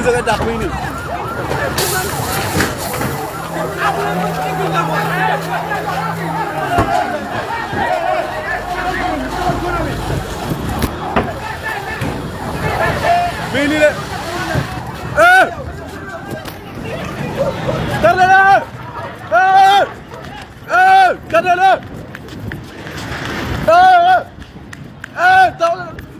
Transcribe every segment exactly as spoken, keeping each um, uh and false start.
police nga dàq muy nii muy nii de eh tardé na eh eh tardé na eh eh taw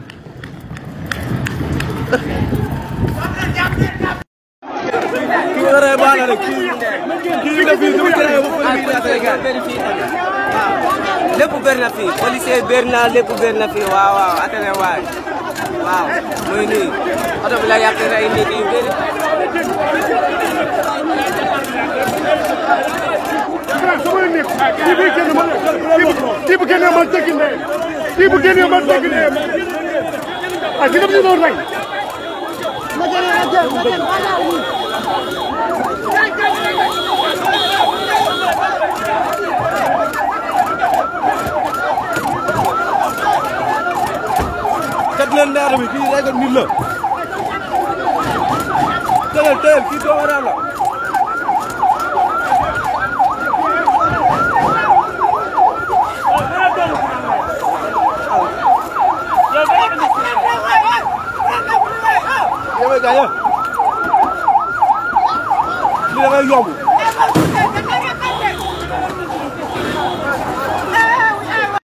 kii waree baax na rek kii kii nga fii dama tere ba police bi Sénégal lépp bëri na fii policier bëri na lépp bëri na fii waaw waaw atene waay waaw muy nii oto bi la yàq ay nit yu bëri kii bu génnee man dëgg ne kii bu génnee man dëgg ne ah kii dafa ñu doon rey kat leen ndaar bi kii rek nit la teel teel kii doomu raam la yow gars yi li da ngay yomb